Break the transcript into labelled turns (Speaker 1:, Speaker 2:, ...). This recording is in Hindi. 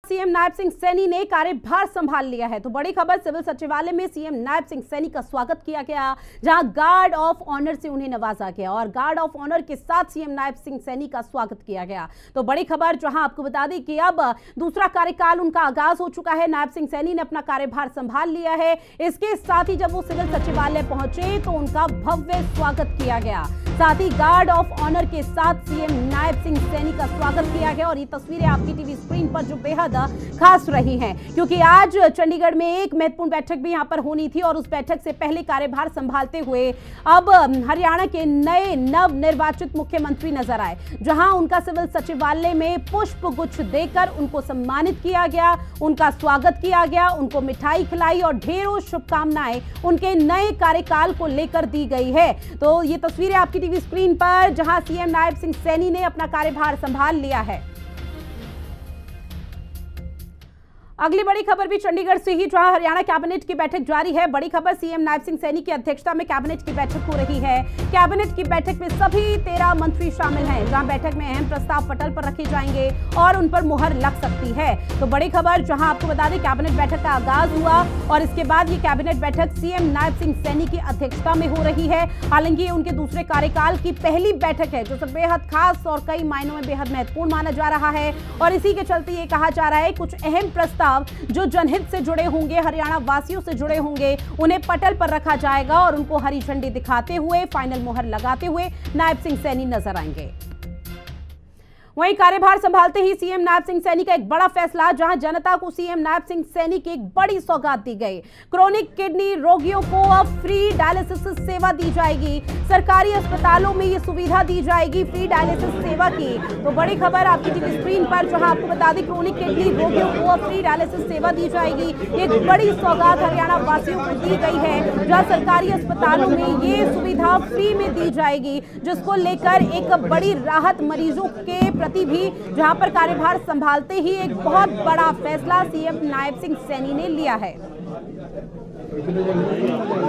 Speaker 1: सीएम नायब सिंह सैनी ने कार्यभार संभाल लिया है। तो बड़ी खबर, सिविल सचिवालय में सीएम नायब सिंह सैनी का स्वागत किया गया, जहां गार्ड ऑफ ऑनर से उन्हें नवाजा गया और गार्ड ऑफ ऑनर के साथ सीएम नायब सिंह सैनी का स्वागत किया गया। तो बड़ी खबर, जहां आपको बता दें कि अब दूसरा कार्यकाल उनका आगाज हो चुका है। नायब सिंह सैनी ने अपना कार्यभार संभाल लिया है। इसके साथ ही जब वो सिविल सचिवालय पहुंचे तो उनका भव्य स्वागत किया गया। साथ ही गार्ड ऑफ ऑनर के साथ सीएम नायब सिंह सैनी का स्वागत किया गया। और ये तस्वीरें आपकी टीवी स्क्रीन पर जो बेहद खास रही हैं, क्योंकि आज चंडीगढ़ में एक महत्वपूर्ण बैठक भी यहां पर होनी थी और उस बैठक से पहले कार्यभार संभालते हुए अब हरियाणा के नए नव निर्वाचित मुख्यमंत्री नजर आए, जहां उनका सिविल सचिवालय में पुष्प गुच्छ देकर उनको सम्मानित किया गया, उनका स्वागत किया गया, उनको मिठाई खिलाई और ढेरों शुभकामनाएं उनके नए कार्यकाल को लेकर दी गई है। तो ये तस्वीरें आपकी टीवी स्क्रीन पर, जहां सीएम नायब सिंह सैनी ने अपना कार्यभार संभाल लिया है। अगली बड़ी खबर भी चंडीगढ़ से ही, जहां हरियाणा कैबिनेट की बैठक जारी है। बड़ी खबर, सीएम नायब सिंह सैनी की अध्यक्षता में कैबिनेट की बैठक हो रही है। कैबिनेट की बैठक में सभी 13 मंत्री शामिल हैं, जहां बैठक में अहम प्रस्ताव पटल पर रखे जाएंगे और उन पर मुहर लग सकती है। तो बड़ी खबर, जहां आपको बता दें कैबिनेट बैठक का आगाज हुआ और इसके बाद ये कैबिनेट बैठक सीएम नायब सिंह सैनी की अध्यक्षता में हो रही है। हालांकि ये उनके दूसरे कार्यकाल की पहली बैठक है, जो बेहद खास और कई मायनों में बेहद महत्वपूर्ण माना जा रहा है। और इसी के चलते ये कहा जा रहा है कुछ अहम प्रस्ताव जो जनहित से जुड़े होंगे, हरियाणा वासियों से जुड़े होंगे, उन्हें पटल पर रखा जाएगा और उनको हरी झंडी दिखाते हुए, फाइनल मुहर लगाते हुए नायब सिंह सैनी नजर आएंगे। वहीं कार्यभार संभालते ही सीएम नायब सिंह सैनी का एक बड़ा फैसला, जहां जनता को सीएम नायब सिंह सैनी की एक बड़ी सौगात दी गई। क्रोनिक किडनी रोगियों को अब फ्री डायलिसिस सेवा दी जाएगी। सरकारी अस्पतालों में ये सुविधा दी जाएगी फ्री डायलिसिस सेवा की। तो बड़ी खबर आपकी टीवी स्क्रीन पर, जहां आपको बता दें क्रोनिक किडनी रोगियों को अब फ्री डायलिसिस सेवा दी जाएगी। एक बड़ी सौगात हरियाणा वासियों को दी गई है, जहां सरकारी अस्पतालों में ये सुविधा फ्री में दी जाएगी, जिसको लेकर एक बड़ी राहत मरीजों के भी, जहां पर कार्यभार संभालते ही एक बहुत बड़ा फैसला सीएम नायब सिंह सैनी ने लिया है।